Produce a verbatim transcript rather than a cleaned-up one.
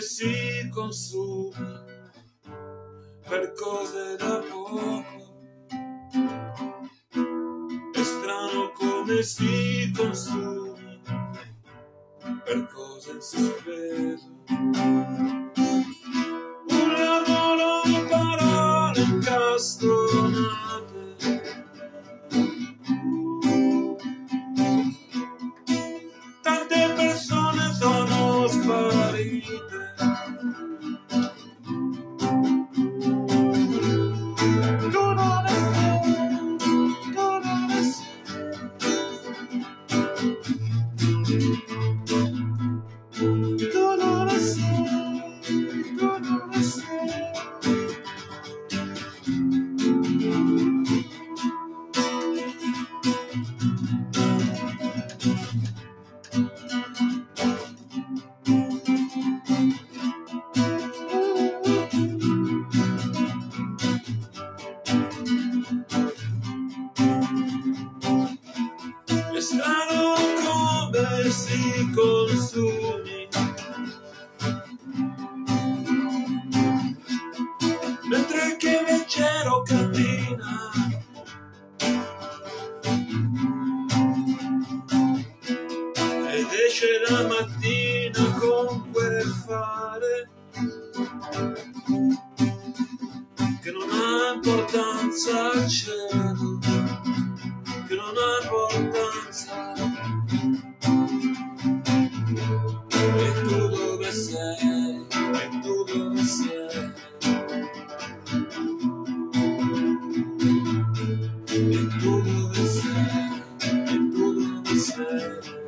come si consuma per cose da poco. È strano come si consumi per cose in sospeso. Un lavoro di parole incastonate, tante persone sono sparite. Tu non ne sei, tu non ne sei, tu non ne sei, tu non ne sei. È strano come si consumi mentre che leggero cammina. Ed esce la mattina con quel fare che non ha importanza al cielo, che non ha importanza. E tu dove sei? E tu dove sei? E tu dove sei? E tu dove sei?